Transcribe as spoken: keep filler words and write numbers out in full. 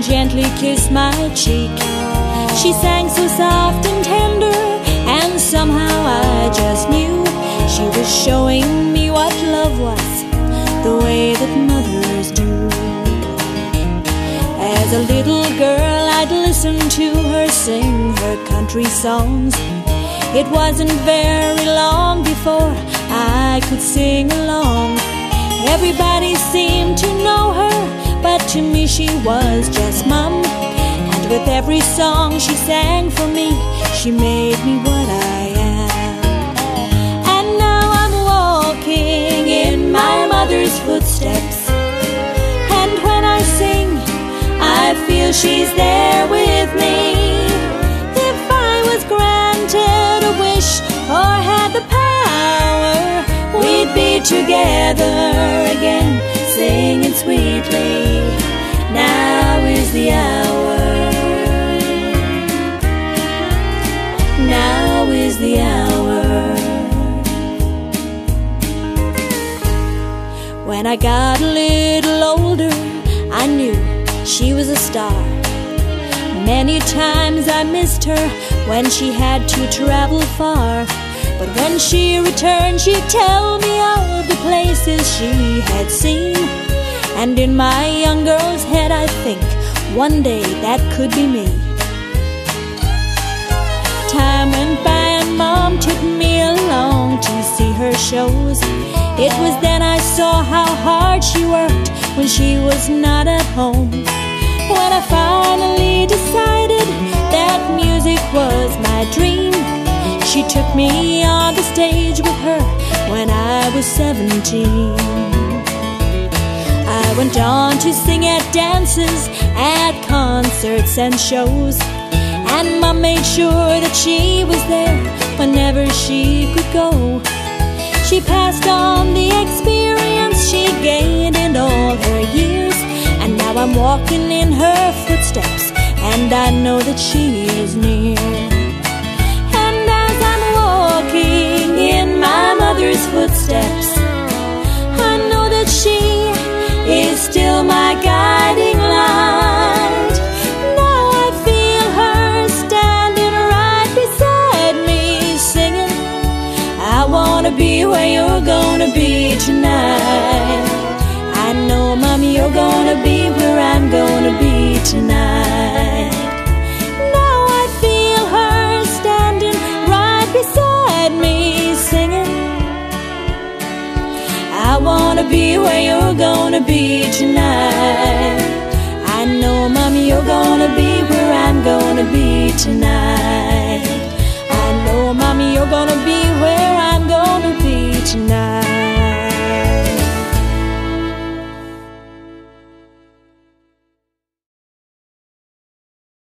gently kissed my cheek. She sang so soft and tender, and somehow I just knew she was showing me what love was, the way that mothers do. As a little girl, I'd listen to her sing her country songs. It wasn't very long before I could sing along. Everybody seemed to know her, but to me she was just Mom. And with every song she sang for me, she made me what I am. And now I'm walking in my mother's footsteps, and when I sing, I feel she's there with me. If I was granted a wish or had the power, we'd be together again, singing sweetly. Now is the hour. Now is the hour. When I got a little older, I knew she was a star. Many times I missed her when she had to travel far. But when she returned, she'd tell me of the places she had seen. And in my young girl's head, I think one day that could be me. Time went by and Mom took me along to see her shows. It was then I saw how hard she worked when she was not at home. When I finally decided that music was my dream, she took me on the stage with her when I was seventeen. I went on to sing at dances, at concerts and shows, and Mom made sure that she was there whenever she could go. She passed on the experience she gained in all her years, and now I'm walking in her footsteps, and I know that she is near. And as I'm walking in my mother's footsteps, I know that she is still my guiding light. Now I feel her standing right beside me, singing, I wanna be where you're gonna be tonight. I know, Mom, you're gonna be where I'm gonna be tonight. Now I feel her standing right beside me, singing, I wanna be where you're gonna be tonight. I know, Mom, you're gonna be where I'm gonna be tonight. I know, Mom, you're gonna be where I'm